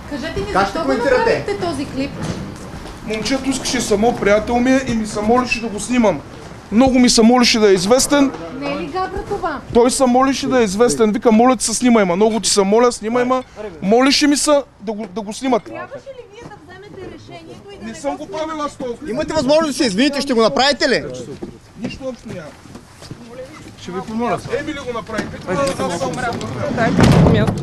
Кажете ми, защо го направихте този клип? Момчето искаше само, приятел ми е и ми се молеше да го снимам. Много ми се молеше да е известен. Не е ли гадра това? Той се молеше да е известен. Вика, моля ти се, снимай ма. Много ти се моля, снимай ма. Молеше ми се да го снимат. Трябваше ли вие да вземете решението и да Не съм го правил аз този клип. Имате възможност да се извините, ще го направите ли? Нищо общо няма. Ще ви помоля. Еми ли го направите? Аз съм Дайте място.